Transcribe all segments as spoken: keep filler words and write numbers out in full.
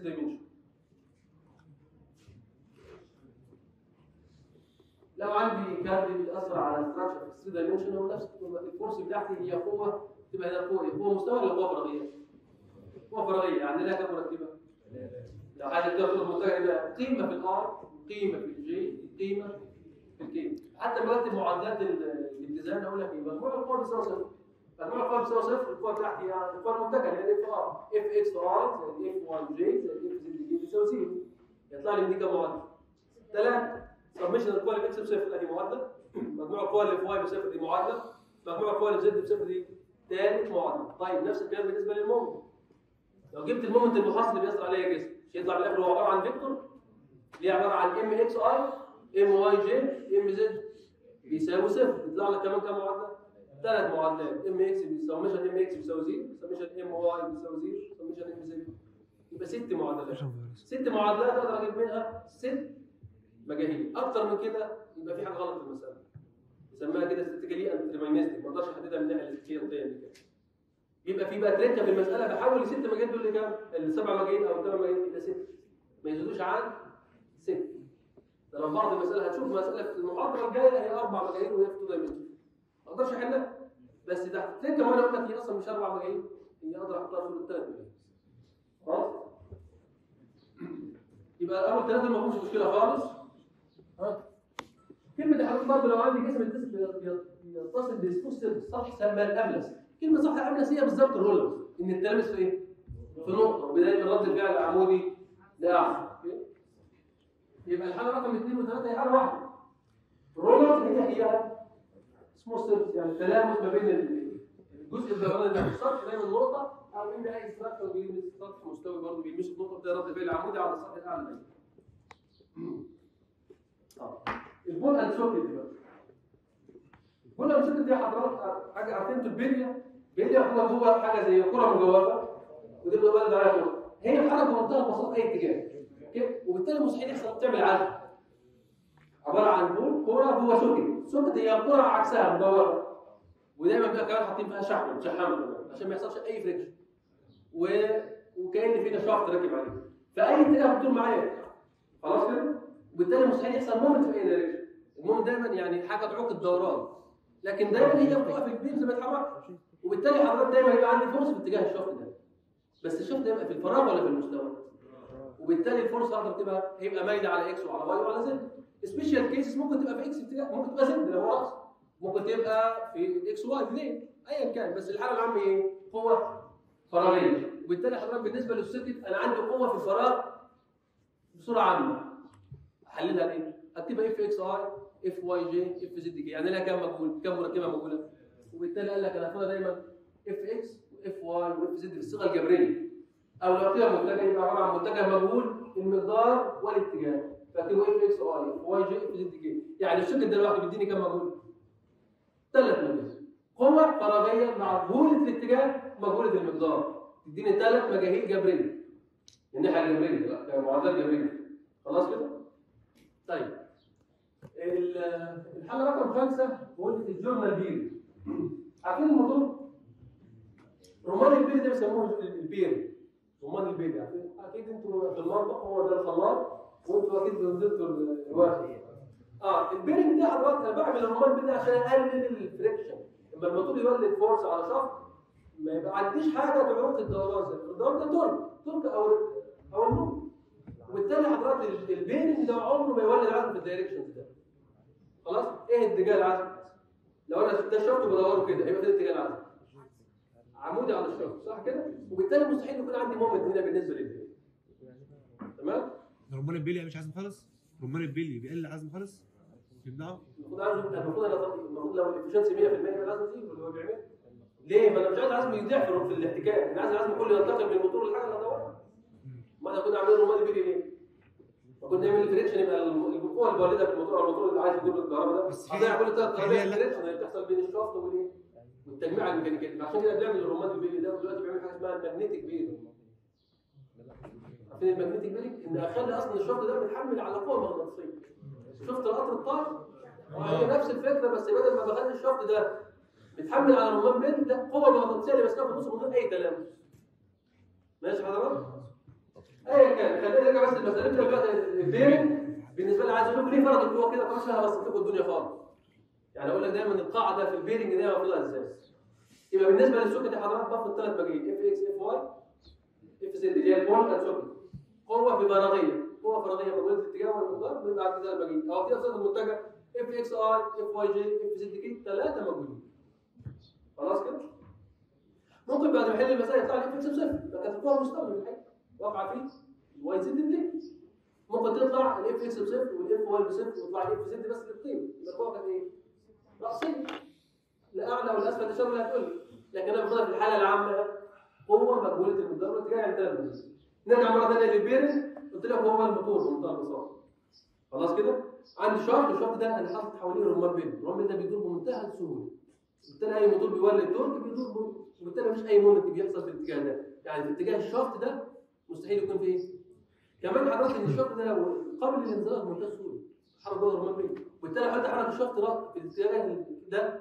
دايمنشن. لو عندي كابل بيأثر على ستراكشر في ثري دايمنشن هو نفس الفورس بتاعتي هي قوه تبقى هنا قوه قوه مستوى ولا قوه فراغيه؟ قوه فراغيه يعني لها كام مركبه؟ لو حاجه تاخد المنتج يبقى قيمه في الار قيمه في الجي قيمه في الكي. حتى لما بكتب معادلات الاتزان اقول لك ايه؟ مجموع القوى بيساوي صفر. مجموع القوى بيساوي صفر القوه بتاعتي يعني القوه المنتجه اللي هي اف ار اف اكس ار زائد اف واي جي زائد اف زد جي بيساوي صفر. يطلع لي من دي كام معادله؟ ثلاثه. سبمشن القوى اللي في اكس بصفر ادي معادله، مجموع القوى اللي في واي بصفر دي معادله، مجموع القوى اللي في زد بصفر دي ثالث معادله. طيب نفس الكلام بالنسبه للمومنت. لو جبت المومنت المحصل اللي بيأثر عليا جسم مش هيطلع في الاخر هو عباره عن فيكتور اللي عباره عن ام اكس اي ام واي جي ام زد بيساوي صفر. يطلع لك كمان كام معادله؟ ثلاث معادلات. ام اكس بيساوي سمشن ام اكس بيساوي صفر، سمشن ام واي بيساوي صفر، سمشن ام زد. يبقى ست معادلات. ست معادلات اقدر اجيب منها ست مجاهيل. اكتر من كده يبقى في حاجه غلط في المساله. يسميها كده ستاتيكالي اند ديترمينستيك، ما اقدرش احددها من الناحيه الاستاتيكيه القيم دي كده. يبقى في بقى تركه في المساله بحول الست مجاهيل دول لكام؟ السبع مجاهيل او الثمان مجاهيل الى ست. ما يزيدوش عن ست. ده لو بعض المساله هتشوف مساله في المحاضره الجايه هي اربع مجاهيل وهي في تو دايمنشن. ما اقدرش احلها. بس تحت تركه وانا اقول لك هي اصلا مش اربع مجاهيل، هي اقدر احطها في الثلاث مجاهيل. خلاص؟ يبقى اول ثلاثه ما فيهمش مشكله خالص. ها؟ كلمه يا حضرتك برضه لو عندي جسم يتصل بسموث سطح سمى الاملس. كلمه سطح الاملس هي بالظبط الرولر، ان التلامس في ايه؟ في نقطه وبدايه رد الفعل العمودي لاعلى. يبقى الحاله رقم اثنين وثلاثه هي حاله واحده. الرولر هي هي سموث سيرفيس يعني التلامس ما بين الجزء الدوراني اللي في السطح دايما نقطه او ان اي ستراكشر بيلمس سطح مستوي برضه بيلمس النقطه بتاع رد الفعل العمودي على السطح الاعلى. اه البول اند سوكت دي بقى. البول اند سوكت دي حضرتك حاجه عارفين انتوا البليه؟ بليه هو جوه حاجه زي كره مجوفه ودي بتبقى بلد عليها كره. هي حركه بمنتهى البساطه اي اتجاه. اوكي؟ وبالتالي مستحيل يحصل تعمل عزم. عباره عن بول كره جوه سوكت. سوكت هي كره عكسها مجوفه. ودايما بيبقى كمان حاطين فيها شحم مشحمه عشان ما يحصلش اي فريكشن. و... وكأن فينا شافت راكب عليه. فاي اتجاه بتدور معايا. خلاص كده؟ وبالتالي مستحيل يحصل مومنت في اي دايركشن. المومنت دايما يعني حاجه تعوق الدوران. لكن دايما هي بتقف في البيم زي ما اتحركش. وبالتالي حضرتك دايما هيبقى عندي فرصه في اتجاه الشافت ده. بس الشافت ده يبقى في الفراغ ولا في المستوى؟ وبالتالي الفرصه هتبقى تبقى هيبقى مايله على اكس وعلى واي وعلى زد. سبيشال كيسز ممكن تبقى في اكس اتجاه، ممكن تبقى زد لو راس. ممكن تبقى في اكس واي بلين ايا كان. بس الحاله العامه ايه؟ قوه فراغيه. وبالتالي حضرتك بالنسبه للسيركت انا عندي قوه في الفراغ بصوره عامه. احللها ايه؟ اكتبها اف اكس اي اف واي جي اف زد جي يعني لها كام مجهول؟ كام مركبه مجهوله؟ وبالتالي قال لك انا هاخدها دايما اف اكس واف واي واف زد بالصيغه الجبريه. او لو قلتها متجه يبقى عباره عن متجه مجهول المقدار والاتجاه. فاكتبه اف اكس اي اف واي جي اف زد جي. يعني السيركت ده لوحده بيديني كام مجهول؟ ثلاث مجاهيل. قوه فراغيه مجهوله الاتجاه مجهوله المقدار. تديني ثلاث مجاهيل جبريه. الناحيه الجبريه لا معادلات جبريه. خلاص كده؟ طيب الحاله رقم خمسه قلت الجورنال بير. عارفين الموضوع؟ رمان البير ده بيسموه البير. رمان البير عارفين؟ اكيد انتوا في المطبخ هو ده الخلاط وانتوا اكيد نزلتوا الواحد. اه البيرنج ده حضرتك انا بعمل الرمان البير ده عشان اقلل الفريكشن. لما الموتور يولد فورس على شفط ما يبقى عنديش حاجه تعوق الدوران زي الدوران ده تورك تورك او او النور. وبالتالي حضرتك البيرنج ده عمره ما يولد عزم في الدايركشنز ده. خلاص؟ ايه اتجاه العزم؟ لو انا ده الشفط بدوره كده هيبقى ده اتجاه العزم. عمودي على الشفط صح كده؟ وبالتالي مستحيل يكون عندي مومنت هنا بالنسبه للبيرنج. تمام؟ رمان البلي مش عزم خالص؟ رمان البلي بيقل عزم خالص؟ يمنعه؟ المفروض عزم المفروض المفروض لو الافشنسي مية في المية من العزم زيرو اللي هو بيعمله. ليه؟ ما انا مش عايز عزم يضيع في الاحتكاك، انا عايز العزم كله ينتقل من الموتور للحاجه اللي هدورها. ما احنا كنا عاملين رمان البلي ليه؟ كنا نعمل الفريكشن يبقى القوه اللي بولدها في الموتور او الموتور اللي عايز يجيب الكهرباء ده هضيع كل ثلاث طريقات الفريكشن اللي بتحصل بين الشافت والايه؟ والتجميع الميكانيكيه. عشان كده بنعمل الرمان البيلي ده ودلوقتي بيعمل حاجه اسمها الماجنتيك بيل. عارفين الماجنتيك بيل؟ ان اخلي اصلا الشافت ده متحمل على قوه مغناطيسيه. شفت القطر الطار؟ هي نفس الفكره بس بدل ما بخلي الشافت ده متحمل على الرمان بيل ده قوه مغناطيسيه اللي ماسكها في النص من غير اي تلامس. ماشي حضرتك؟ ايا كان خلينا نرجع بس لمسألتنا دلوقتي. البيرنج بالنسبه لي عايز اقول لكم ليه فرض القوه كده مش هبسط لكم الدنيا خالص. يعني اقول لك دايما القاعده في البيرنج دي مفروضها ازاي. يبقى بالنسبه للسوكت يا حضرتك باخد ثلاث مجاهيل اف اكس اف واي اف زد اللي هي البول اند سوكت. قوه في فراغيه، قوه فراغيه موجوده في الاتجاه والمقدار بيبقى كده المجاهيل او في اصلا المتجه اف اكس اي اف واي جي اف زد كي ثلاثه موجودين. خلاص كده؟ ممكن بعد ما احل المسائل يطلع لي اف اكس بصفر، فكانت القوه مستوى الحاجه واقعه فيه الواي زد بليه. ممكن تطلع الاف اكس بصفر والاف واي بصفر ويطلع الاف زد بس للقيمه، يبقى القوه كانت ايه؟ راسيه. لا اعلى ولا اسفل تشابه اللي هتقول لي، لكن انا باخدها في الحاله العامه قوه مجهوله المقدار والاتجاه عند ثلاث مجاهيل. نرجع مره ثانيه للبيرنج، قلت لك هو الموتور بمنتهى البساطه. خلاص كده؟ عندي شافت، الشافت ده انا حاطط حواليه رمان بيل، الرمان بيل ده بيدور بمنتهى السهوله. بالتالي اي موتور بيولد تورك بيدور، وبالتالي مفيش اي مومنت بيحصل في الاتجاه ده، يعني في اتجاه الشافت ده مستحيل يكون فيه. كمان حضرتك ان الشافت ده لو قابل للانزلاق بمنتهى السهوله، حرك جوه الرمان بيل، وبالتالي حد حرك الشافت في الاتجاه ده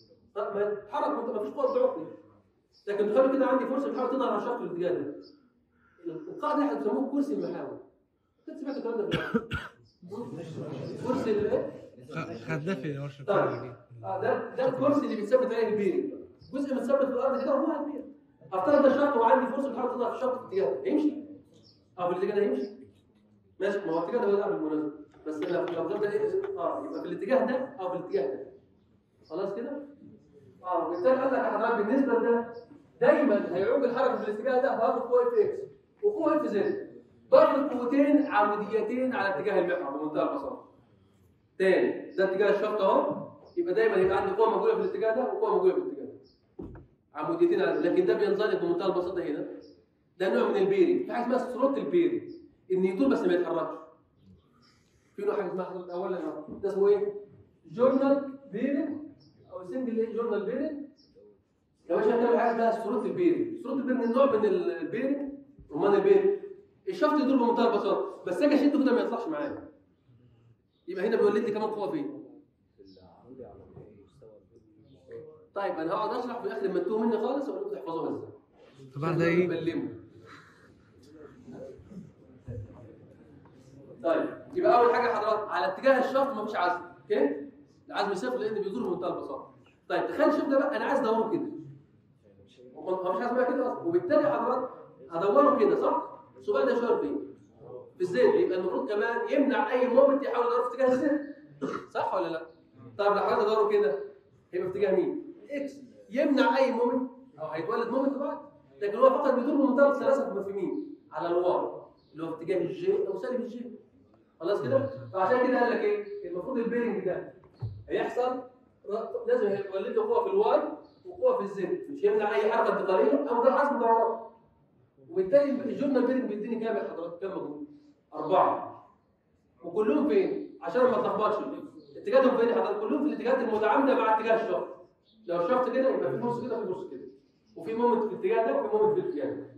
حرك مفيش قوه بتعوقني. لكن تخيل كده عندي فرصه بحاول تضغط على الشافت في الاتجاه ده. القاعده دي هتسموه كرسي المحاور. انت سمعت الكلام ده في كرسي الايه؟ خدناه في ورشه طيب اه ده ده الكرسي اللي بيتثبت عليه البير. جزء متثبت في الارض كده وهو البير. افترض ده شرط وعندي فرصه بحاول تضغط في الشرط في الاتجاه ده، هيمشي؟ اه في الاتجاه ده هيمشي؟ ماشي، ما هو الاتجاه ده بيلعب بالمناسبه، بس لو لو ده ايه اه يبقى في الاتجاه ده او في الاتجاه ده. خلاص كده؟ اه وبالتالي قال لك يا حضرتك بالنسبه لده دايما هيعوق الحركه في الاتجاه ده باخد قوه اف اكس وقوه اف زد. باخد قوتين عموديتين على اتجاه المحور بمنتهى البساطه. تاني ده اتجاه الشفط اهو، يبقى دايما يبقى عندي قوه موجوده في الاتجاه ده وقوه موجوده في الاتجاه ده. عموديتين على، لكن ده بينزلق بمنتهى البساطه هنا. ده نوع من البيرنج، في حاجه اسمها ستروك البيرنج، ان يدور بس ما يتحركش. في نوع حاجه اسمها اولا ده اسمه ايه؟ جورنال بيرنج او سنجل ايه جورنال بيرنج. لو احنا بنعمل حاجه اسمها ستروك البيرنج، ستروك البيرنج نوع من البيرنج، رمان البيرنج. الشفط يدور بمنتهى البساطه، بس اجي اشده كده ما يطلعش معايا. يبقى هنا بيولد لي كمان قوه فين؟ طيب انا هقعد اشرح في الاخر لما تتوه مني خالص واقول لكم تحفظوها ازاي. طبعا ده ايه؟ بلمه. طيب يبقى اول حاجه حضرتك على اتجاه الشفط مفيش عزم، اوكي؟ العزم صفر لان بيدور بمنتهى البساطه. طيب تخيل الشفط ده بقى انا عايز ادوره كده. مفيش حاجه اسمها كده اصلا، وبالتالي حضرتك هدوره كده صح؟ السؤال ده يشار فين؟ في الزد، يبقى المفروض كمان يمنع اي مومنت يحاول يدور في اتجاه الزد. صح ولا لا؟ طيب لو حاولت ادوره كده هيبقى في اتجاه مين؟ اكس. يمنع اي مومنت او هيتولد مومنت بعد، لكن هو فقط بيدور بمنتهى السلاسه في مين؟ على الواي اللي هو في اتجاه الجي او سالب الجي. خلاص كده؟ فعشان كده قال لك ايه؟ المفروض البيرنج ده هيحصل لازم يولد له قوه في الواي وقوه في الزد، مش يمنع اي حركه انتقاليه او ده عزم دوران. وبالتالي الجورنال بيرنج بيديني كام يا حضرتك؟ كام مجهود؟ أربعة. وكلهم فين؟ عشان ما اتلخبطش اتجاههم فين يا حضرتك؟ كلهم في الاتجاهات المتعامده مع اتجاه الشفط. لو الشفط كده يبقى في نص كده وفي نص كده. وفي مومنت في الاتجاه ده وفي مومنت في الاتجاه ده.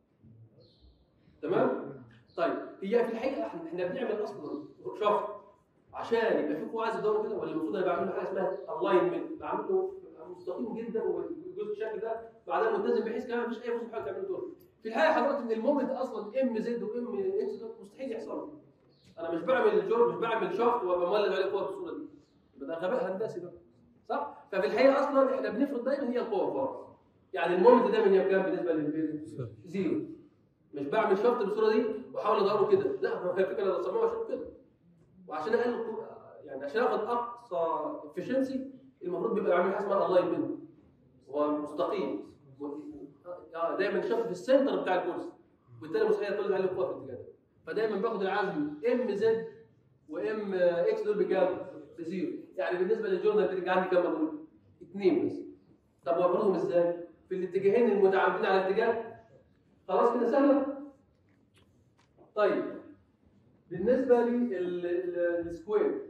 تمام؟ طيب هي في الحقيقه احنا احنا بنعمل اصلا شفط عشان يبقى في قوه عايز يدور كده، ولا المفروض انا بعمل له حاجه اسمها الاينمنت، بعمل له مستقيم جدا والجزء الشكل ده بعدها ملتزم بحيث كمان مفيش اي فرصه تحاول تعمل دور. في الحقيقه حضرتك ان المومنت اصلا ام زد وام اكس ده مستحيل يحصل. انا مش بعمل الجور، مش بعمل شافت وابقى مولد عليه قوه بالصوره دي. يبقى ده غباء هندسي بقى. صح؟ ففي الحقيقه اصلا احنا بنفرض دايما هي القوه فقط. يعني المومنت دايما هي بكام بالنسبه للبيرنج؟ زيرو. مش بعمل شافت بالصوره دي واحاول ادوره كده، لا هو الفكره انا بصممه عشان كده. وعشان اقل يعني عشان اخد اقصى افشنسي المفروض بيبقى عامل حاجه اسمها الاينمنت. هو مستقيم. دايما الشفط في السنتر بتاع الكرسي، وبالتالي مستحيل يطلع عليه قوه في الاتجاه ده. فدايما باخد العزم ام زد وام اكس دول بكام؟ بزيرو. يعني بالنسبه للجورنال بيرنج عندي كام مجهول؟ اثنين بس. طب وافرضهم ازاي؟ في الاتجاهين المتعامدين على الاتجاه. خلاص كده سهله؟ طيب بالنسبه للسكوير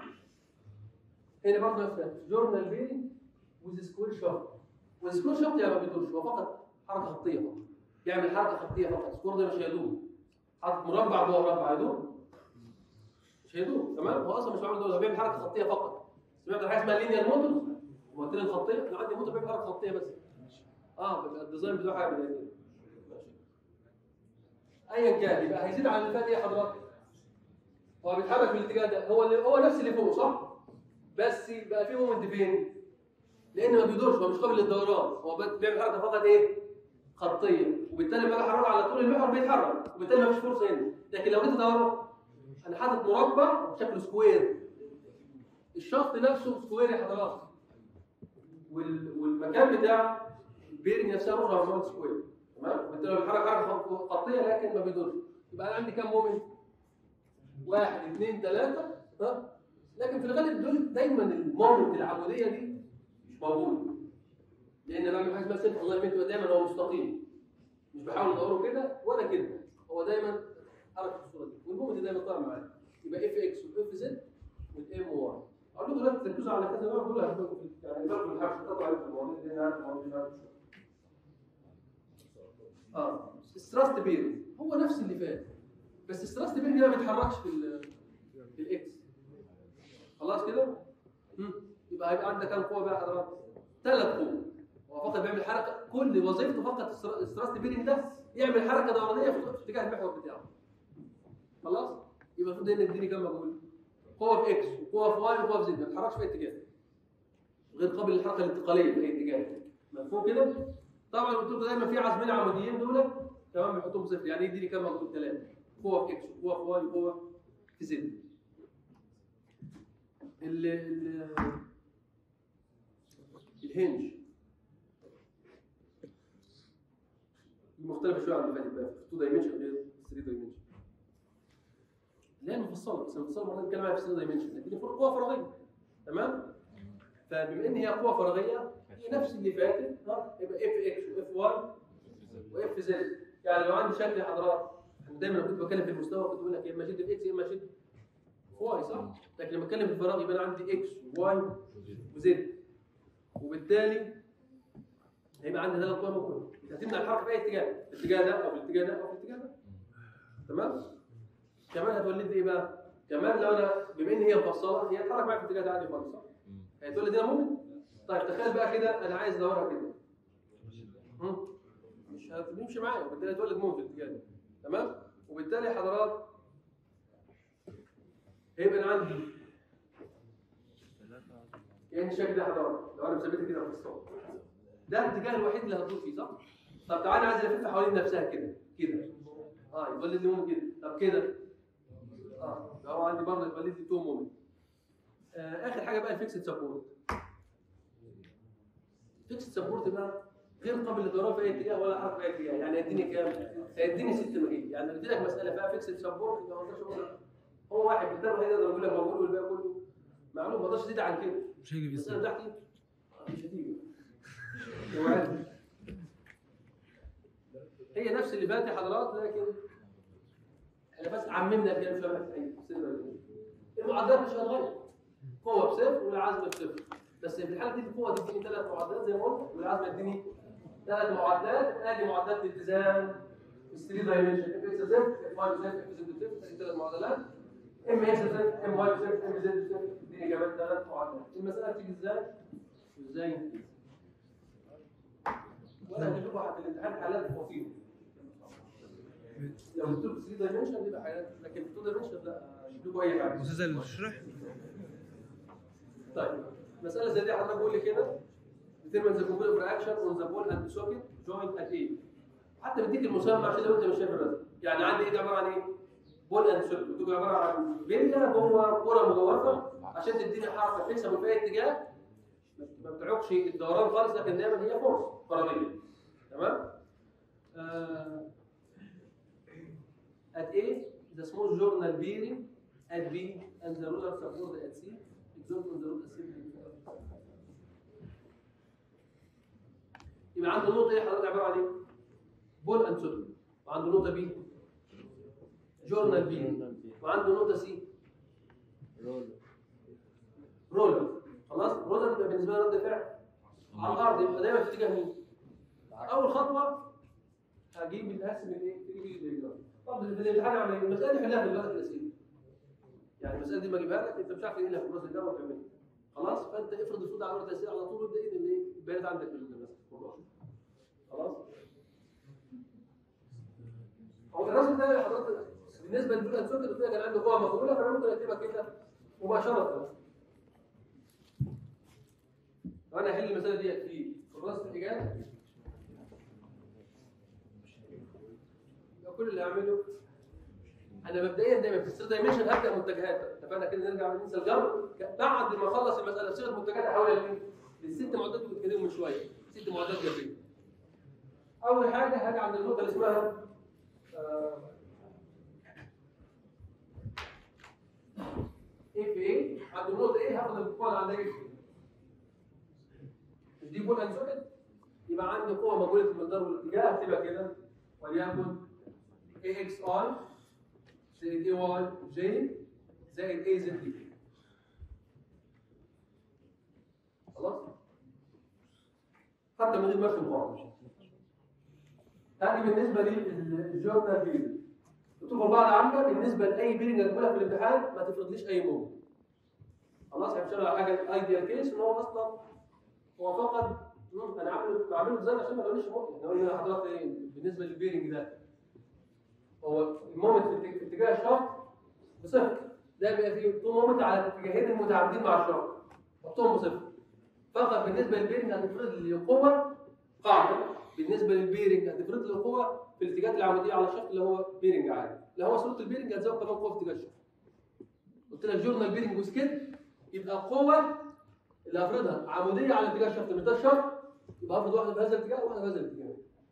هنا برضه نفس جورنال بيرنج وسكوير شافت. والسكوير شافت يعني ما بيدورش، هو فقط حركه خطيه فقط. يعمل حركه خطيه فقط، السكوير ده مش هيدور. حركه مربع جوه مربع هيدور؟ مش هيدور، تمام؟ هو اصلا مش بعمل دور، هو بيعمل حركه خطيه فقط. سمعت عن حاجه اسمها لينير موتور؟ الموتور الخطيه، انا عندي موتور بيعمل حركه خطيه بس. اه بيبقى الديزاين بتاعه حاجه من ايا كان يبقى هيزيد عن اللي فات ايه يا حضرتك؟ هو بيتحرك في الاتجاه ده، هو اللي هو نفس اللي فوق صح؟ بس بقى في مومنت فين؟ لان ما بيدورش، هو مش قابل للدوران، هو بيعمل حركه فقط ايه؟ خطيه، وبالتالي لما اجي احركه على طول المحور بيتحرك، وبالتالي ما فيش فرصه هنا. لكن لو جيت ادوره انا حاطط مربع شكله سكوير، الشخص نفسه سكوير يا حضرات، وال... والمكان بتاع البيرنج نفسها روح على سكوير، تمام؟ وبالتالي بيتحرك حركه خطيه لكن ما بيدورش. يبقى انا عندي كام مومنت؟ واحد اثنين ثلاثه، ها؟ لكن في الغالب دول دايما المومنت العموديه دي مش موجوده، لان بعمل حاجه اسمها سيلف الاينمنت، دايما هو مستقيم، مش بحاول ادوره كده ولا كده، هو دايما حركه في الصوره دي، والمومنت دايما طالع معايا. يبقى اف اكس واف زد والام واي. اقول لكم دلوقتي تركزوا على كذا نوع دول هتبقوا يعني برضه ما حدش تطلع عليكم المواضيع دي، انا عارف المواضيع دي. اه الثراست بيرنج هو نفس اللي فات، بس الثراست بيرنج ده ما بيتحركش في ال في الاكس. خلاص كده؟ امم يبقى هيبقى عندك كام قوه بقى حضرتك؟ ثلاث قوى. هو فقط بيعمل حركه، كل وظيفته فقط الثراست بيرنج ده يعمل حركه دورانيه في اتجاه المحور بتاعه. خلاص؟ يبقى المفروض ان يديني كام مجهول؟ قوه في اكس وقوه في واي وقوه في زد، ما بتتحركش في اي اتجاه غير قابل للحركه الانتقاليه في اي اتجاه. مفهوم كده؟ طبعا قلت لكم دايما في عزمين عموديين دول تمام بيحطوهم صفر، يعني يديني كام مجهول؟ ثلاثه، قوه في اكس وقوه في واي وقوه في زد. ال ال الهنج مختلفه شويه عن اللي فاتت بقى، في اتنين دايمنشن غير ثلاثة دايمنشن. اللي هي المفصله، بس المفصله مرة نتكلم عليها في ثلاثة دايمنشن، اديني قوه فراغيه، تمام؟ فبما ان هي قوه فراغيه هي نفس اللي فاتت، ها يبقى اف اكس واف واي واف زد. يعني لو عندي شكل يا حضرات، انا دايما كنت بتكلم في المستوى كنت بقول لك يا اما شد في اكس يا اما شد في واي، صح؟ لكن لما اتكلم في الفراغ يبقى انا عندي اكس وواي وزد، وبالتالي هيبقى عندي ثلاث قوى موجوده هتمنع الحركه في اي اتجاه، الاتجاه ده او الاتجاه ده او الاتجاه ده، تمام؟ كمان هتولد لي ايه بقى؟ كمان لو انا بما ان هي مفصله هي هتتحرك معايا في الاتجاه ده عادي خالص، صح؟ هتولد هنا ممكن؟ طيب تخيل بقى كده انا عايز ادورها كده، مش هتمشي معايا، وبالتالي هتولد موت في الاتجاه ده، تمام؟ وبالتالي حضرات هيبقى انا عندي يعني الشكل ده حضرات لو انا مثبتها كده في الصوت ده الاتجاه الوحيد اللي هتدور فيه، صح؟ طب تعالى عايز الفها حوالين نفسها كده كده، اه يولد لي مومنت كده، طب كده اه لو عندي برضه يولد لي تو مومنت. آه اخر حاجه بقى الفيكسد سبورت. فيكسد سبورت بقى غير قابل للدوران في اي اتجاه ولا حركه في اي اتجاه، يعني هيديني كام؟ هيديني ست مجال، يعني لو اديت لك مساله فيها فيكسد سبورت يبقى ما اقدرش هو واحد بالتالي هيقدر يقول لك موجود والباقي كله معلوم، ما اقدرش ازيد عن كده. مش هيجي المساله بتاعتي مش هتيجي هي نفس اللي فات يا حضرات، لكن احنا بس عممنا الكلام شويه في المعادلات مش هتغير، قوه بصفر والعزم بصفر، بس في الحاله دي القوه تديني ثلاث معادلات زي ما قلت، والعزم يديني ثلاث معادلات، ادي معادلات الاتزان ثلاثة دايمنشن، اف اكس صفر، اف واي صفر، اف زد صفر، ادي ثلاث معادلات، ام اكس صفر، ام واي صفر، ام زد صفر، اديني كمان ثلاث معادلات. المساله بتيجي ازاي؟ ازاي؟ ولا هجيب لكم في الامتحان حالات بسيطه. لو قلت لكم ثلاثة دايمنشن يبقى حالات، لكن اتنين دايمنشن لا اجيب لكم اي حاجه. استاذ الشرح. طيب مساله زي دي حضرتك بقول لي كده determine the complete reaction on the ball and socket joint at A. حتى بديك المسمى عشان لو انت مش شايف الرسم، يعني عندي ايه عباره عن ايه؟ بول اند سوكت، بتبقى عباره عن فيلا جوه كره مجوفه عشان تديني حركه فيكسبل في اي اتجاه، ما بتعوقش الدوران خالص، لكن دايما هي فورس فراغيه، تمام؟ آه at A the small journal bearing at B and the roller support at C exert on the roller assembly. يبقى عنده نقطه ايه حضرتك عباره عن ايه؟ بول اند سوكت، وعنده نقطه بي جورنال بي، وعنده نقطه سي رولر رولر. خلاص رولر يبقى بالنسبه لي رد فعل على الارض، يبقى دايما في اتجاه مين؟ اول خطوه هجيب الاسم الايه؟ تجيب الديجرام. طب الامتحان عمل ايه؟ المساله دي حلها في الورقه الاسئله، يعني المساله دي ما اجيبها لك انت مش عارف ايه اللي في الراس ده وتعملها خلاص، فانت افرض الصوت على ورقه الاسئله على طول وابدا ايه اللي البيانات عندك في المساله خلاص. هو الرسم ده حضرتك بالنسبه للبول اند سوكت قلت لك كان عنده قوه مقبوله، فانا ممكن اكتبها كده مباشره. وانا هحل المساله ديت في كراسه الاجابه. كل اللي هعمله انا مبدئيا دايما في الثري دايمنشن هبدا منتجات، اتفقنا كده نرجع ننسى الجبر بعد ما اخلص المساله بصيغه منتجات احولها لمين؟ للست معدات اللي بتتكلموا من شويه، ست معدات جبريه. اول حاجه هاجي عند النقطه اللي اسمها اف اي. عند النقطه ايه هاخد القوه اللي عندها اف مش دي بول اند سوكت، يبقى عندي قوه موجوده في المقدار والاتجاه هكتبها كده وليكن اي اكس اي زائد اي واي جي زائد اي زد دي. خلاص؟ حتى من غير ما ارسم خالص. هذه بالنسبه للجورنال بيرنج. بتطلب بعض عامه بالنسبه لاي بيرنج هتقولها في الامتحان ما تفرضليش اي مومنت. خلاص هنشتغل على حاجه الايديال كيس ان هو اصلا هو فقط انا عامله بعمله ازاي عشان ما اقولش مومنت. احنا قلنا لحضرتك ايه بالنسبه للبيرنج ده؟ هو المومنت في اتجاه الشافت بصفر، ده بيبقى فيه طول مومنت على الاتجاهين المتعامدين مع الشافت حطهم بصفر. فقط بالنسبه للبيرنج هتفرض لي قوه قاعده، بالنسبه للبيرنج هتفرض لي قوه في الاتجاهات العموديه على الشافت اللي هو بيرنج عادي، اللي هو صوره البيرنج هتزود كمان قوه في اتجاه الشافت. قلت لك جورنال بيرنج وسكيد يبقى القوه اللي هفرضها عموديه على اتجاه الشافت مش ده الشافت، يبقى هفرض واحده في هذا الاتجاه وواحده في هذا الاتجاه.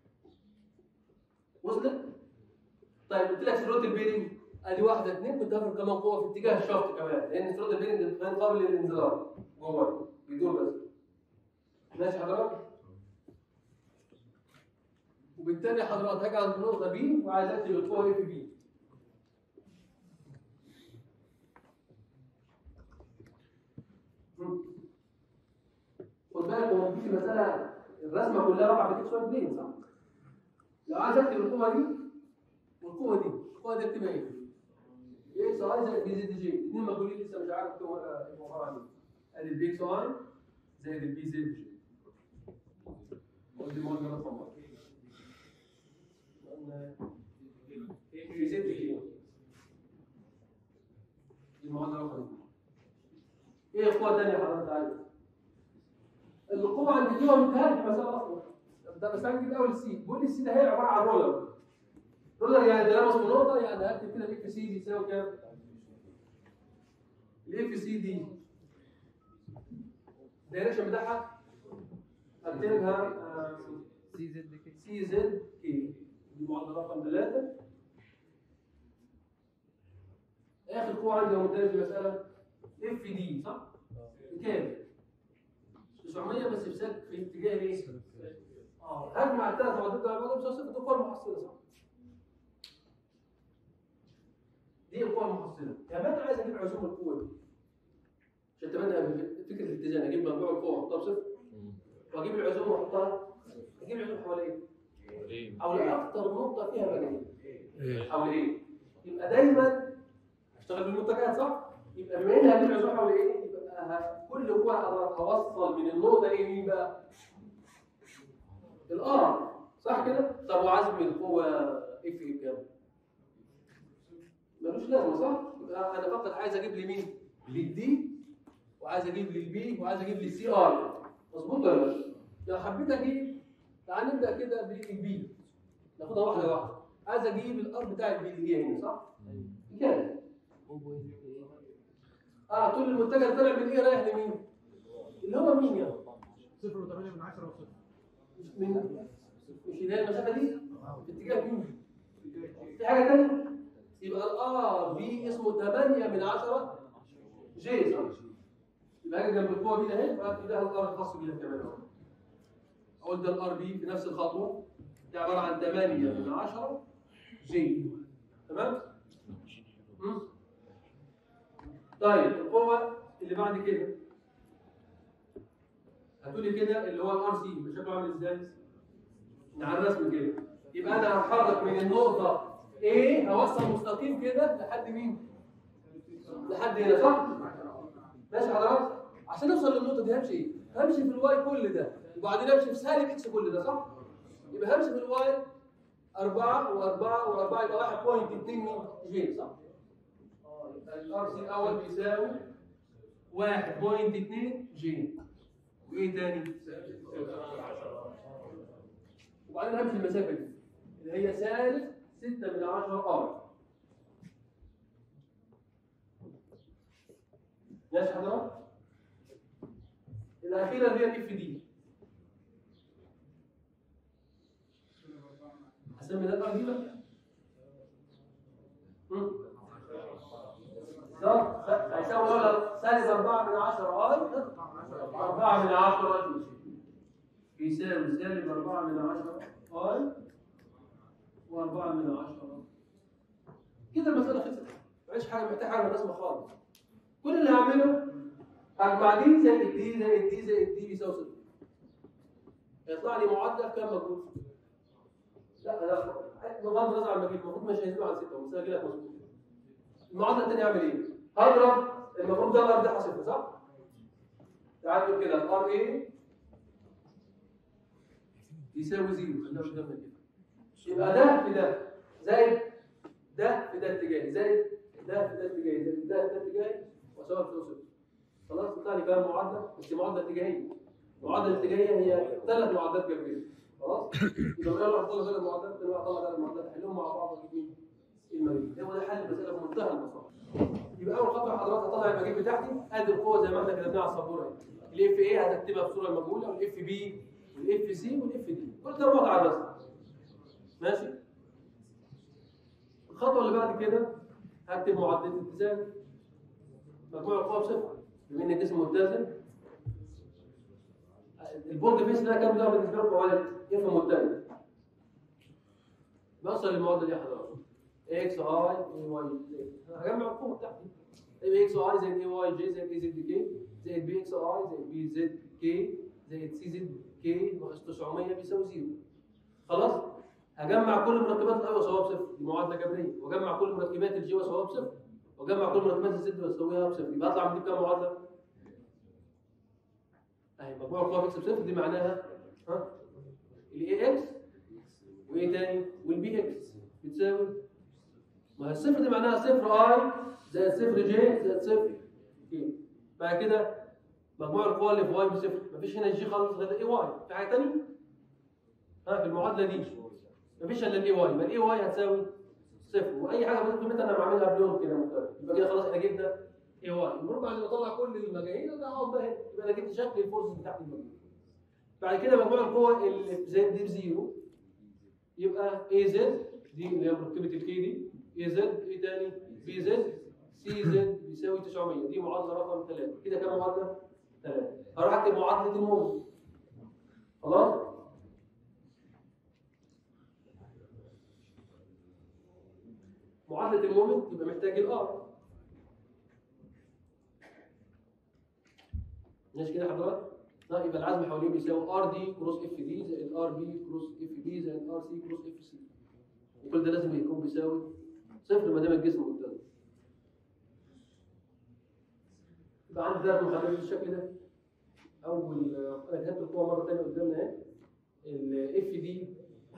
وصلت؟ طيب قلت لك سرود البيرنج ادي واحده اثنين كنت هفرض كمان قوه في اتجاه الشافت كمان، لان سرود البيرنج غير قابل للانزلاق جوه بيدور بس. ماشي حضرتك؟ وبالتالي حضرتك هاجي عند النقطه بي وعايز اكتب القوه اف بي. خد بالك هو في مساله الرسمه كلها رابعه في الاكس واي بلين صح؟ لو عايز اكتب القوه دي والقوه دي، القوه دي اكتبها ايه؟ اكس اي زائد بي زد جي، الاثنين مجهولين لسه مش عارف هو عباره عن ايه. ادي البي اكس اي زائد البي زد جي. ودي المعادله رقم واحد. بي زد جي. دي المعادله رقم اثنين. ايه القوه الثانيه حضرتك عايزها؟ القوه عند دي ومنتهى المساله اصلا. ده بس هنجيب اول السي، بيقول لي السي ده هي عباره عن رولر. رولر يعني تلامس في نقطه، يعني هكتب كده الاف سي دي يساوي كام؟ الاف سي دي الدايركشن بتاعها هكتبها سي زد كي سي زد كي. دي معادله رقم ثلاثه. اخر قوه عندي هو في المساله اف دي صح؟ بكام؟ تسعمية بس بسك في اتجاه ايه؟ اه هجمع الثلاث معادلات على بعض بس صفر دي القوه المحصله صح؟ دي القوه المحصله. يعني انا عايز اجيب عزوم القوه دي عشان تبنى فكره الاتزان. اجيب مجموع القوه واحطها بصفر واجيب العزوم واحطها اجيب العزوم حوالين ايه؟ حول اكثر نقطه فيها مجال حول ايه؟ يبقى دايما اشتغل بالمنتجات صح؟ يبقى بما اني هجيب العزوم حول ايه؟ يبقى كل قوه هوصل من النقطه ايه مين بقى؟ الار صح كده؟ طب وعزم القوه اف ايه بكام؟ ملوش لازمه صح؟ يبقى انا فقط عايز اجيب لي مين؟ للدي وعايز اجيب للبي وعايز اجيب للسي ار. مظبوط ولا لا؟ لو حبيت اجيب تعال نبدا كده بالبي ناخدها واحده واحده. عايز اجيب الار بتاع البي اللي هي هنا صح؟ كام؟ اه طول المنتجع طلع من ايه رايح لمين؟ اللي هو مين يعني؟ صفر وثمانية من عشرة وصفر. من مش اللي هي المسافه دي؟ في اتجاه مين؟ في حاجه ثانيه؟ يبقى الار بي اسمه ثمانية من عشرة جي صح؟ يبقى هاجي جنب القوه دي اهي فاكتب لها الار الخاص بيها كمان اهو. اقول ده الار بي في نفس الخطوه دي عباره عن ثمانية من عشرة جي. تمام؟ امم طيب القوه اللي بعد كده هتقولي كده اللي هو الار سي شكله عامل ازاي؟ على الرسم كده. يبقى انا هتحرك من النقطه A هوصل مستقيم كده لحد مين؟ لحد هنا صح؟ ماشي حضرتك؟ عشان اوصل للنقطه دي همشي ايه؟ همشي في الواي كل ده وبعدين امشي في سالب اكس كل ده صح؟ يبقى همشي في الواي أربعة وأربعة وأربعة يبقى واحد فاصلة اتنين جي صح؟ اه يبقى الار سي الأول بيساوي واحد فاصلة اتنين جي. وإيه تاني؟ وبعدين همشي المسافة دي اللي هي سالب ستة من عشرة ار. ماشي حضرتك؟ الأخيرة اللي هي الاف دي. هسمي ده الار دي بقى. بالظبط هيساوي ولا سالب أربعة من عشرة اي أربعة من عشرة جي بيساوي سالب أربعة من عشرة اي و4 من عشرة. كده المسألة خلصت. مفيش حاجة محتاج حاجة رسمة خالص. كل اللي هعمله هجمع دي زائد دي زائد دي زائد دي بيساوي صفر. يطلع لي معادلة كام مجهول؟ لا لا بغض النظر عن المجهول المفروض مش هيزيدوا عن ستة بس انا كده مظبوط. المعادلة الثانية اعمل ايه؟ هضرب المفروض ده الار ده صفر صح؟ تعال نقول كده الار ايه يساوي زيرو. خلينا قدامنا كده. يبقى ده في ده زائد ده في ده اتجاهي زائد ده في ده اتجاهي زائد ده في ده اتجاهي واساوي في صفر. خلاص طلع لي كام معادله بس معادله اتجاهيه. المعادله الاتجاهيه هي ثلاث معادلات جبريه. خلاص يبقى انا اطلع ثلاث معادلات انا اطلع ثلاث معادلات احلهم مع بعض واجيب مين؟ المجيب. هو ده حل المساله بمنتهى البساطه. يبقى اول خطوه حضرتك هطلع المجيب بتاعتي ادي القوه زي ما احنا كتبناها على السبوره. الاف اي هتكتبها بصوره مجهوله والاف بي والاف سي والاف دي كل ده وضع على الرسم. ماشي. الخطوه اللي بعد كده هكتب معادله الاتزان. مجموع القوى بصفر بما ان الجسم متزن. البولد فيس ده كام ده بالنسبه لكم ولد يفهم متزن. بوصل للمعادله دي يا حضرتك اكس اي اي واي زي هجمع القوه بتاعتي اي اكس اي زائد اي واي جي زائد اي زد كي زائد بي اكس اي زائد بي زد كي زائد سي زد كي ناقص تسعمية بيساوي زيرو. خلاص هجمع كل مركبات الاي واساويها بصفر دي معادله جبريه واجمع كل مركبات الجي واساويها بصفر واجمع كل مركبات الزد واساويها بصفر يبقى اطلع من دي كام معادله؟ اهي مجموع القوى اكس بصفر دي معناها ها الاي اكس وايه تاني والبي اكس بتساوي ما هي الصفر دي معناها صفر اي زائد صفر جي زائد صفر كي. بعد كده مجموع القوى اللي في واي بصفر مفيش هنا جي خالص غير الاي واي. في حاجه ثانيه؟ ها في المعادله دي مفيش الا الاي واي. يبقى الاي واي هتساوي صفر واي حاجه بقيت قيمتها انا بعملها بلون كده مختلف. يبقى كده خلاص احنا جبنا اي واي. المهم بعد ما اطلع كل المجاهيل انا اقعد بقى هنا يبقى انا جبت شكل الفورس بتاعت المجهول. بعد كده مجموع القوى اللي زد دي بزيرو يبقى اي زد دي اللي هي مركبه الكي دي اي زد ايه تاني بي زد سي زد بيساوي تسعمية. دي معادله رقم ثلاثة. كده كام معادله؟ ثلاثة. هروح اكتب معادله المومنت. خلاص معادله المومنت يبقى محتاج الار. ماشي كده حضرتك؟ لا يبقى العزم حواليه بيساوي ار دي كروس اف دي زائد ار بي كروس اف بي زائد ار سي كروس اف سي. وكل ده لازم يكون بيساوي صفر ما دام الجسم متزن. يبقى عندي ثلاث محددات بالشكل ده. اول انا كتبت القوه مره ثانيه قدامنا اهي الاف دي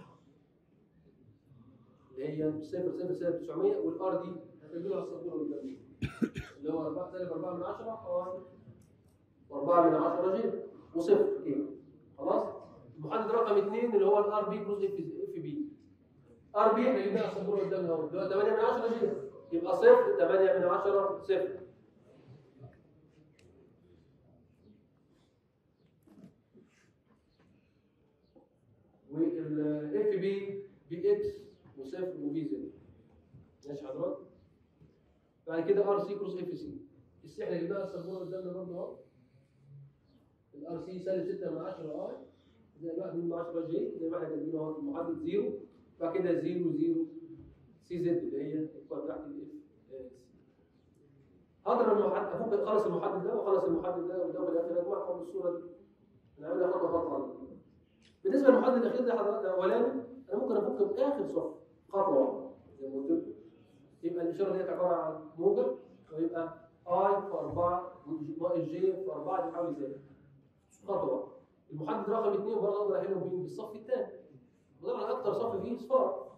اللي هي صفر صفر سالب تسعمية والار دي هتجيبها على السبوره قدامنا اللي هو سالب أربعة من عشرة وأربعة من عشرة جي وصفر كي. خلاص المحدد رقم اثنين اللي هو الار بي كروس اف بي. ار بي احنا جبناها على السبوره قدامنا اهو اللي هو ثمانية من عشرة جي يبقى صفر ثمانية من عشرة صفر. والاف بي بي اكس وصفر وبي زد. ماشي حضرتك؟ بعد كده ار سي كروس اف سي. السي احنا جبناها على السبوره قدامنا برضه اهو. الار سي سالب ستة من عشرة اي زائد واحد من عشرة جي زي ما احنا كاتبينه اهو في المحدد زيرو. بعد كده زيرو زيرو سي زد اللي هي القوه بتاعت الاف سي. هضرب المحدد افك اخلص المحدد ده واخلص المحدد ده وده في الاخر اجمعهم بالصوره دي. هنعملها خطوه خطوه. بالنسبه للمحدد الاخير ده حضرتك الاولاني انا ممكن افك باخر صف خطوه واحده زي ما قلت لكم. يبقى الاشاره دي عباره عن موجب ويبقى اي في أربعة ناقص جي في أربعة دي حوالي زي خطوه واحده. المحدد رقم اثنين برضه اقدر احله بين بالصف الثاني. بضرب على اكثر صف فيه صفار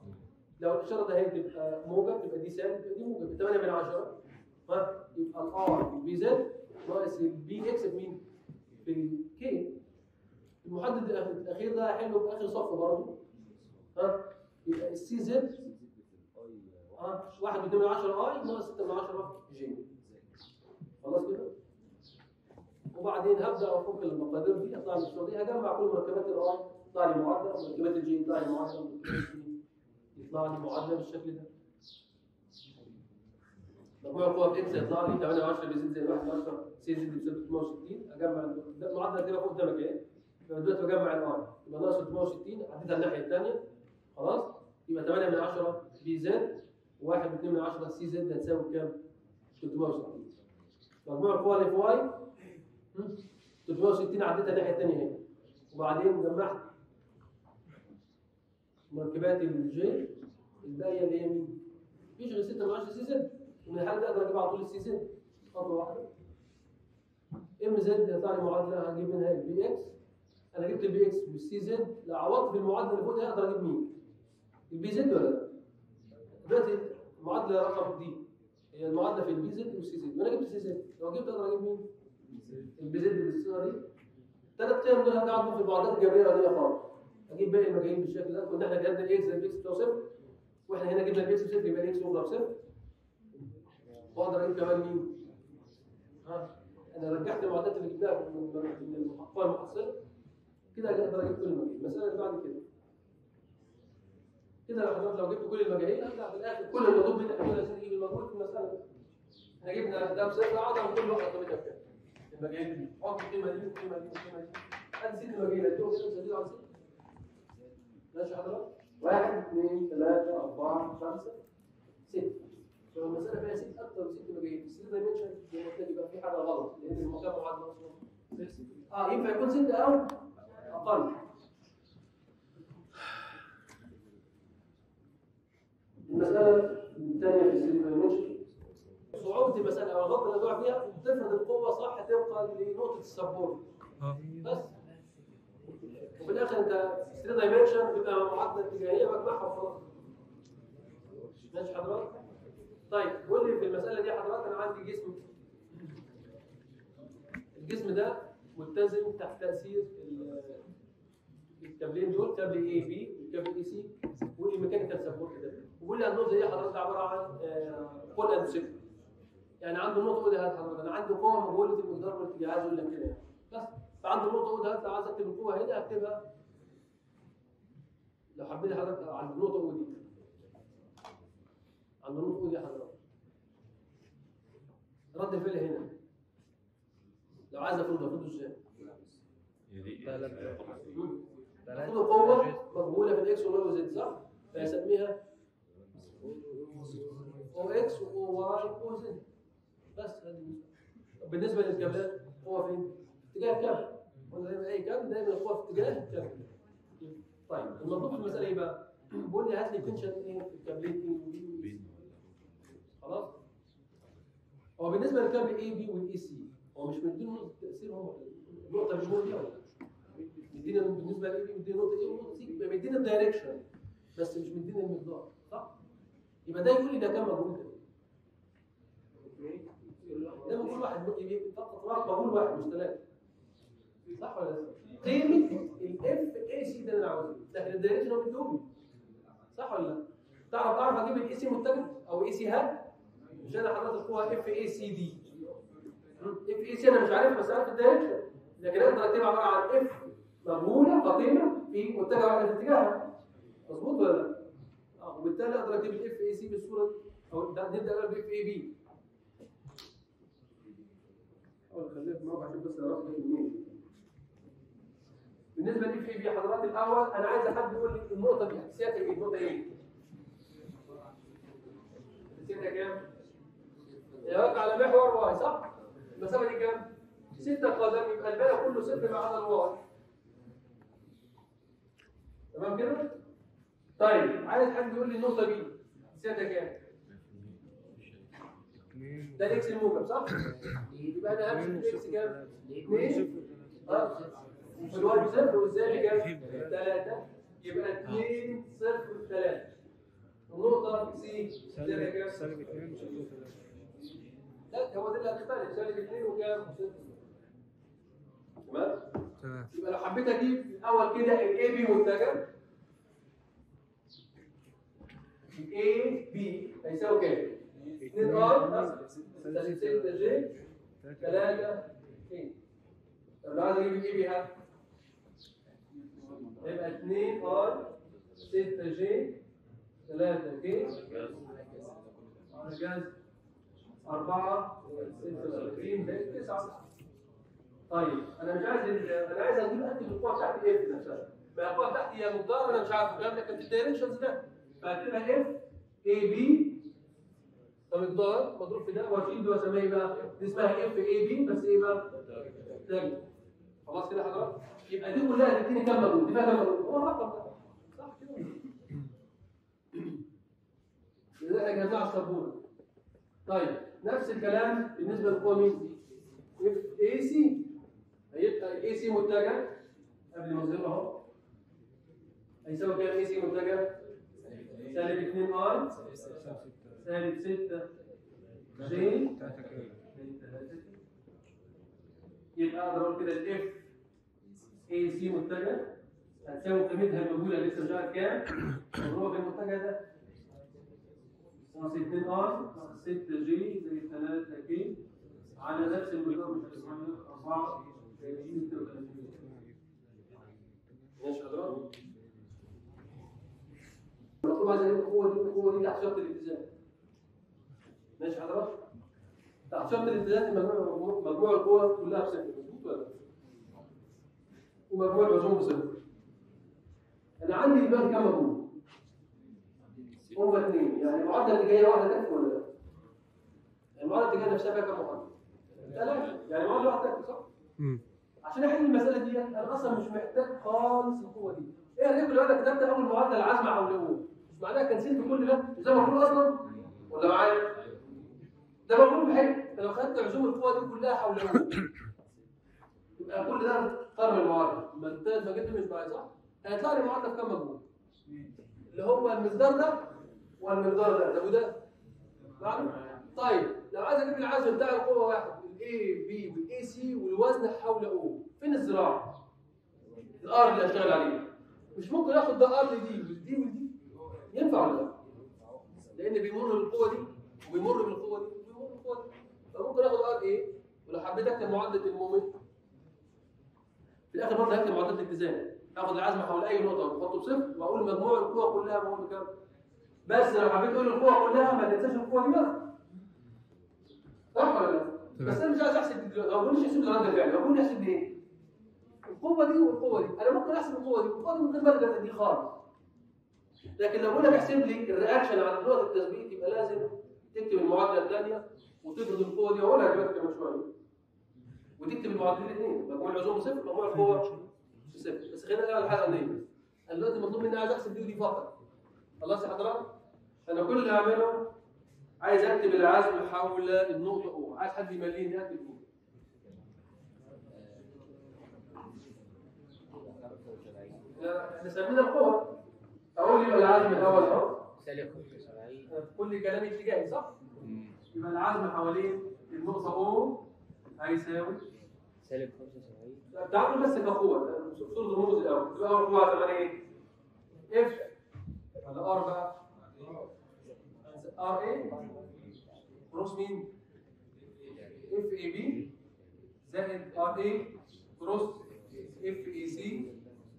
لو الاشاره ده هي تبقى موجب تبقى دي سالب تبقى دي موجب ثمانية من عشرة. ها يبقى الار في بي زد ناقص البي اكس بمين؟ بالكي. المحدد الاخير ده هحله باخر صف برضه. ها يبقى السي زد ها واحد واتنين من عشرة اي ناقص ستة من عشرة جي. خلاص كده؟ وبعدين هبدا افك المقادير دي اطلع من الصوره دي هجمع كل مركبات الاي يطلع لي معادله ومركبات الجي يطلع لي معادله ومركبات الجي يطلع لي معادله بالشكل ده. مجموع القوى في اكس يطلع لي ثمانية وعشرة بيزيد زي واحد من عشرة سي زد بيساوي ستمية وستين. اجمع المعادله كده فوق قدامك اهي. يبقى دلوقتي بجمع الاي يبقى ناقص ستمية وستين عديتها الناحيه الثانيه خلاص يبقى ثمانية من عشرة بي زد واحد واتنين من عشرة سي زد هتساوي كام؟ ستمية وستين. مجموع القوى اللي في واي ستمية وستين عديتها الناحيه الثانيه اهي. وبعدين جمعت مركبات الجي الباقيه اللي هي مين؟ مفيش غير ستة من عشرة سي زد ومن الحاله دي اقدر اجيب على طول السي زد خطوه واحده. ام زد هيطلع لي معادله هجيب منها البي اكس. انا جبت البي اكس والسي زد لو عوضت في المعادله اللي فوق دي اقدر اجيب مين؟ البي زد ولا لا؟ دلوقتي المعادله رقم دي هي المعادله في البي زد والسي زد وانا جبت السي زد لو جبت اقدر اجيب مين؟ البي زد بالصيغه دي. ثلاث قيم دول هنقعد في المعادلات الجبريه العاديه خالص. اجيب باقي المجاهيل بالشكل ده. كنا احنا جبنا الاكس زي الاكس بتساوي صفر واحنا هنا جبنا الاكس بصفر يبقى الاكس مضرب صفر. واقدر اجيب كمان مين؟ ها انا رجعت المعادلات اللي جبناها من المحققه المحصله كده اقدر اجيب كل المجاهيل. المساله اللي بعد كده كده لو حضرتك لو جبت كل المجاهيل هطلع في الاخر كل المطلوب منك كده عشان تجيب المجهول في المساله. احنا جبنا ده بصفر اقدر كل واحده قيمتها بكام؟ المجاهيل دي حط القيمه دي والقيمه دي والقيمه دي ادي ست مجاهيل اديهم كده مسدين على ست. ماشي حضرتك؟ واحد اثنين ثلاثه اربعه خمسه ست. لو المساله فيها ست اكثر من ست مجاهيل في الست دايمنشن زي ما قلت لك يبقى في حاجه غلط لان المكان معادله اصلا. اه ينفع يكون ست او اقل. المساله الثانيه في الست دايمنشن صعوبه المساله او الغلطه اللي وقع فيها تفرض القوه صح تبقى لنقطه السبورت بس. وفي الاخر انت ثلاثة دايمنشن بيبقى معادله اتجاهيه بجمعها وخلاص. ماشي حضرتك؟ طيب قول لي في المساله دي حضرتك انا عندي جسم الجسم ده متزن تحت تاثير الكابلين دول كابل اي بي والكابل اي سي والميكانيكال سبورت ده. وقول لي النقطه دي حضرتك عباره عن بول اند سيكل. يعني عنده نقطه اولى هات حضرتك انا عندي قوه مجهوله المقدار والاتجاه عايز اقول لك كده بس. فعنده نقطه اولى هات لو عايز اكتب القوه هنا اكتبها لو حبيت حضرتك عند النقطه الاولى دي عند النقطه الاولى حضرتك رد الفعل هنا لو عايز افرضه افرضه ازاي؟ تاخد قوه مقبوله في الاكس والواي والزد صح؟ فيسميها او اكس او واي او زد بس. بالنسبه للكابلات قوه فين؟ اتجاه الكابل. قلنا دايما اي كابل دايما القوه في اتجاه الكابل. طيب المطلوب في المساله ايه بقى؟ بيقول لي هات لي تنشن ايه في الكابلين اي بي. خلاص؟ هو بالنسبه للكابل اي بي والاي سي هو مش مديله نقطه تاثير. هو النقطه اللي جوه دي ولا مدينا بالنسبه لاي بي مدينا نقطه ايه ونقطه سي يبقى مدينا الدايركشن بس مش مدينا المقدار صح؟ يبقى ده يقول لي ده كام مجهول ده؟ ده مجهول واحد فقط مجهول واحد مش ثلاثه صح ولا لا؟ قيمه الاف اي سي ده اللي انا عاوزه لكن الدايركشن هو مديهولي صح ولا لا؟ تعرف تعرف اجيب الاي سي متجه او اي سي هاد مش انا حضرتك القوه اف اي سي دي اف اي سي انا مش عارف بس عارف الدايركشن لكن اقدر اكتبها عباره عن اف مجهوله كقيمه في متجه واحد في اتجاهها مظبوط ولا لا؟ اه وبالتالي اقدر اكتب الاف اي سي بالصوره دي او نبدا اقول باف اي بي. اول خليها في موقع عشان بس اعرف لك منين. بالنسبه للاف اي بي حضرتك الاول انا عايز حد يقول لي النقطه دي حساسيتها ايه؟ النقطه ايه؟ حساسيتها كام؟ هي واقعه على محور واي صح؟ المسافه دي كام؟ ستة قدم يبقى الباقي كله صفر ما عدا الواي. تمام كده؟ طيب عايز حد يقول لي النقطه دي حساسيتها كام؟ ده الاكس الموجب صح؟ يبقى انا همشي بالاكس كام؟ اثنين اه والواي بصفر والزائد كام؟ ثلاثة يبقى اثنين صفر ثلاثة النقطة سي سالب سالب اثنين وستة وثلاثة. لا هو ده اللي هتختلف سالب اثنين وكام؟ تمام؟ تمام. يبقى لو حبيت اجيب في الاول كده الاي بي متجه الاي بي هيساوي كام؟ اثنين ار سالب ستة جي ثلاثة اثنين. طب لو عايز اجيب الاي بي هات يبقى اثنين ار ستة جي ثلاثة كي على جذر أربعة ستة وثلاثين ده تسعة. طيب انا مش عايز ال- انا عايز اجيب قد القوه بتاعت اف نفسها. ما القوه بتاعتي هي مقدار انا مش عارف الكلام ده كان في الدايركشنز ده. فهكتبها اف اي بي مقدار مضروب في ده واشيل ده واسميه ايه بقى؟ دي اسمها اف اي بي بس ايه بقى؟ تاني. خلاص كده حضرتك؟ يبقى دي كلها تديني كام مجهود؟ دي فيها كام مجهود؟ هو الرقم ده. صح كده؟ يبقى احنا جهزناه على السبوره. طيب نفس الكلام بالنسبه للقوه مين؟ اف اي سي. هيبقى الاي سي متجه قبل ما نظهرها اهو هيساوي كام اي سي متجه؟ سالب اثنين ار سالب ستة جي يبقى اقدر اقول كده الاف اي سي متجه هتساوي قيمتها المجهوله لسه مش عارف كام مضروبه في المتجه ده ناقص اثنين ار ناقص ستة جي زي ثلاثة كي على نفس المقدار مش أربعة ماشي حضرتك؟ المطلوب عايز اجيب القوه دي القوه دي تحت شرط الاتزان. ماشي حضرتك؟ تحت شرط الاتزان مجموع مجموع القوى كلها بصفر مظبوط ولا لا؟ ومجموع العزوم بصفر. انا عندي دلوقتي كام مجموع؟ هما اثنين يعني المعادله اللي جايه واحده تكفي ولا لا؟ المعادله اللي جايه نفسها فيها كام معادله؟ ثلاثه يعني معادله واحده تكفي صح؟ امم عشان احل المساله دي انا اصلا مش محتاج خالص القوه دي. ايه الريب اللي انا كتبت اول معادله العزم حول مش معناها كنسلت كل ده وزي ما بقول اصلا ولا معايا؟ ده موجود بحل انت لو خدت عزوم القوه دي كلها حول يبقى كل ده طار من المعادله ما انت ما جبت مش معايا صح؟ هيطلع لي معادله في كام مجموع؟ اللي هو المقدار ده والمقدار ده ده وده معلوم؟ طيب لو عايز اجيب العزم بتاع القوه واحد الاي بي والاي سي والوزن حول او فين الزراعه؟ الار اللي هشتغل عليه مش ممكن اخد ده ار لدي ودي ودي ينفع ولا لا؟ لان بيمر بالقوه دي وبيمر بالقوه دي وبيمر بالقوه دي فممكن اخد ار ايه ولو حبيت اكتب معادله المومنت في الاخر برضه هكتب معادله الاتزان اخد العزم حول اي نقطه واحطه بصفر واقول مجموع القوى كلها بقول بكام بس لو حبيت اقول القوى كلها ما تنساش القوه دي بقى صح ولا لا؟ بس انا مش عايز احسب دلوقتي ما بقولش احسب رد الفعل بقول لي احسب ايه؟ القوه دي والقوه دي انا ممكن احسب القوه دي والقوه دي من غير ما ارجع دي خالص لكن لو قلنا احسب لي الرياكشن على نقطه التثبيت يبقى لازم تكتب المعادله الثانيه وتفرض القوه دي هقولها دلوقتي كمان شويه وتكتب المعادلتين الاثنين مجموع العزوم بصفر مجموع القوه بصفر بس خلينا نرجع للحلقه دي انا دلوقتي مطلوب مني عايز احسب دي ودي فقط خلاص يا حضرتك انا كل اللي هعمله عايز اكتب العزم حول النقطه او عايز حد يمليني اكتب او احنا سمينا القوه اقول لي العزم الاول اهو سالب خمسة وسبعين كل كلامي اتجاهي صح يبقى العزم حوالين النقطه او هيساوي سالب خمسة وسبعين تعالوا بس كقوه صوره الرموز الاول تبقى اول قوه هتبقى ايه اف ولا ار بقى ار ايه كروس مين اف اي بي زائد ار اي كروس اف اي سي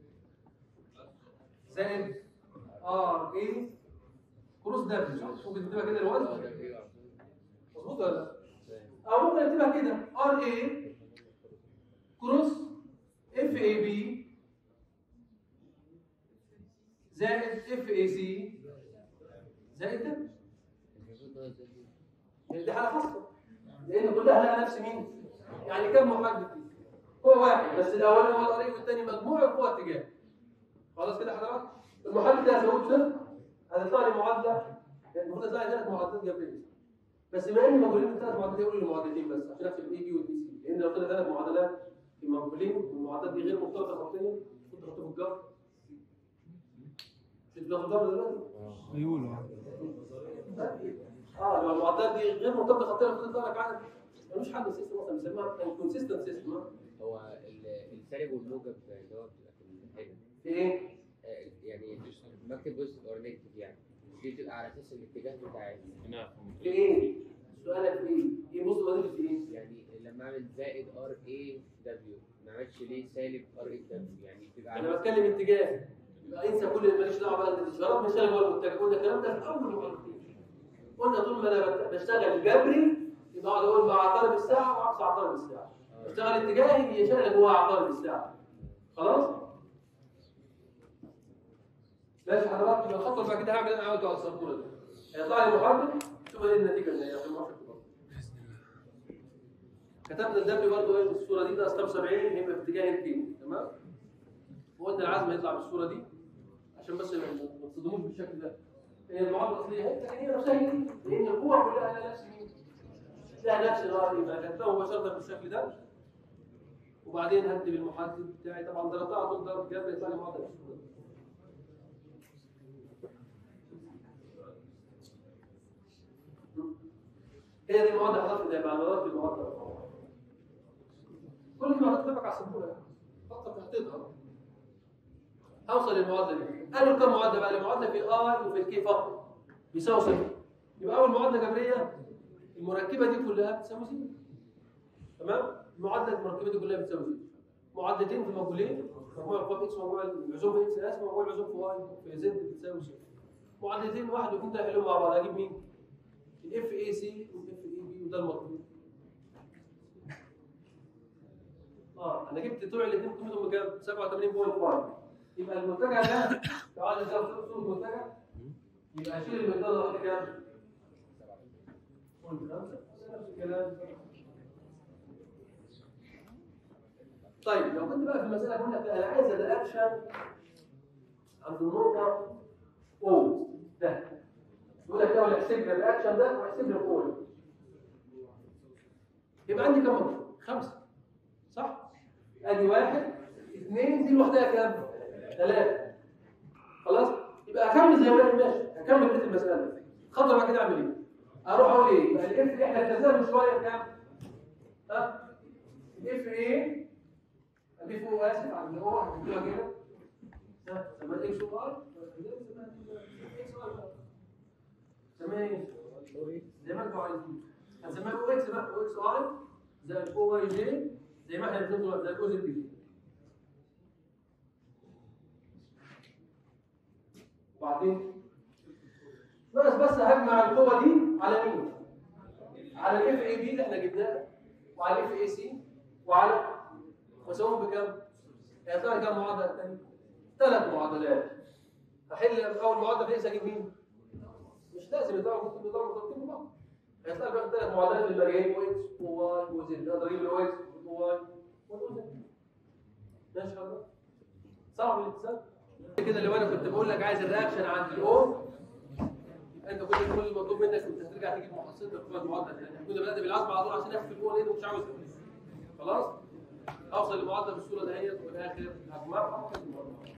زائد ار اي كروس دبليو ممكن تكتبها كده الوزن مظبوط ولا لا؟ او ممكن اكتبها كده ار اي كروس اف اي بي زائد اف اي سي زائد ده دي حاله خاصه لان كلها لها نفس مين؟ يعني كم محدد فيه؟ هو واحد بس الاولاني هو الار اي والثاني مجموع القوى اتجاه خلاص كده حضرتك المحدد ده هزود صفر هتطلع لي معادله المفروض تطلع لي ثلاث معادلات جنبيه بس بما اني مقولين ثلاث معادلات يقولوا لي معادلتين بس عشان اكتب الاي بي والبي سي لان لو طلع ثلاث معادلات المقولين والمعادلات دي غير مرتبطه خطيا كنت احطه في الجر مش بناخد جبر دلوقتي؟ يقولوا اه اه لو المعدات دي غير مرتبطه خطيه بتطلع لك عدد ملوش حل سيستم اصلا بنسميها كونسيستنت سيستم. هو ال- السالب والموجب اللي هو بتبقى في الحاجه في ايه؟ آه، يعني بكتب بوزيتيف اور نيجاتيف يعني دي بتبقى على اساس الاتجاه بتاع في ايه؟ سؤالك في ايه؟ ايه بص بدل في ايه؟ يعني لما اعمل زائد ار اي دبليو ما عملتش ليه سالب ار اي دبليو يعني بتبقى على انا بتكلم اتجاه يبقى انسى كل اللي ماليش دعوه بقى الاشارات مش شغال ولا متجه. قلنا الكلام ده في اول مرتين. قلنا طول ما انا بشتغل جبري يبقى اقعد اقول مع عقارب الساعه وعكس عقارب الساعه. بشتغل اتجاهي يشغل جوه عقارب الساعه. خلاص؟ ماشي حضرتك يبقى الخطوه اللي بعد كده هعمل انا عاوز على السبوره دي. هيطلع لي محدد شوف ايه النتيجه اللي هي عشان ما كتبنا الدبليو برضه ايه بالصوره دي ناقص خمسة وسبعين هيبقى في اتجاه الكيلو تمام؟ وقلنا العزم يطلع بالصوره دي عشان بس ما تصدموش بالشكل ده. هي المعادله الاصليه هي لكن هي نفسها هي لان القوه كلها لها نفس مين؟ لها نفس الراي يبقى كتبتها مباشره بالشكل ده وبعدين هكتب المحدد بتاعي طبعا ضربتها على طول ضرب جذر يطلع لي معادله بالصوره دي. هي دي المعادله حضرتك زي معلومات المعادله كل ما هتكتبك على السبوره فقط تحطيتها اوصل للمعادله دي. قالوا كم معادله بقى؟ المعادله في اي وفي الكي فقط بيساوي صفر. يبقى اول معادله جبريه المركبه دي كلها بتساوي صفر تمام؟ المعادله المركبه دي كلها بتساوي صفر. معادلتين في مجهولين مجموع القوى اكس ومجموع العزوم في اكس اسف ومجموع العزوم في واي في زد بتساوي صفر. معادلتين واحد واثنين ده هحلهم مع بعض اجيب مين؟ الاف اي سي والاف اي بي وده المطلوب. اه انا جبت طلع الاثنين قيمتهم بكام؟ سبعة وثمانين فاصلة خمسة. يبقى المنتجع ده تعالى نشوف صوره المنتجع يبقى اشيل المقدار ده كام؟ نفس الكلام. طيب لو كنت بقى في المساله بقول لك انا عايز الرياكشن عند النقطه او ده يقول لك اول احسب لي الرياكشن ده واحسب لي القوه يبقى عندي كم مره؟ خمسه صح؟ ادي واحد اثنين دي لوحدها كام؟ ثلاثه خلاص؟ يبقى هكمل زي ما انا ماشي هكمل بقيه المساله. الخطوه بعد كده اعمل ايه؟ اروح اقول ايه؟ يبقى الاف اللي احنا اتفقنا من شويه كام؟ ها؟ الاف ايه؟ اضيف هو اسف على اللي هو هنكتبها كده ها؟ سماها اكس واي سماها ايه؟ زي ما انتوا عايزين هنسميها او اكس بقى او اكس واي زي الاو واي جي زي ما احنا بنقول زي الاو زد دي. وبعدين ناقص بس هجمع القوه دي على مين؟ على الاف اي بي اللي احنا جبناه وعلى الاف اي سي وعلى واسويهم بكام؟ هيطلع لي كام معادله ثانيه؟ ثلاث معادلات. هحل اول معادله بحيث اجيب مين؟ مش لازم يطلعوا ممكن يطلعوا مرتبطين ببعض. هيطلع لي بقى ثلاث معادلات في المجالين او اكس وواي وزد. اقدر اجيب الاو اكس وواي وزد. ماشي حضرتك؟ صعب الاتصال؟ كده لو انا كنت بقول لك عايز الرياكشن عند الاو انت كنت كل المطلوب منك انت ترجع تجيب محصلتك في المعادله يعني كنا بدأنا بالعزم على طول عشان اخفي الاو لانه مش عاوز خلاص اوصل للمعادله بالصوره دهيت وفي الاخر هجمعها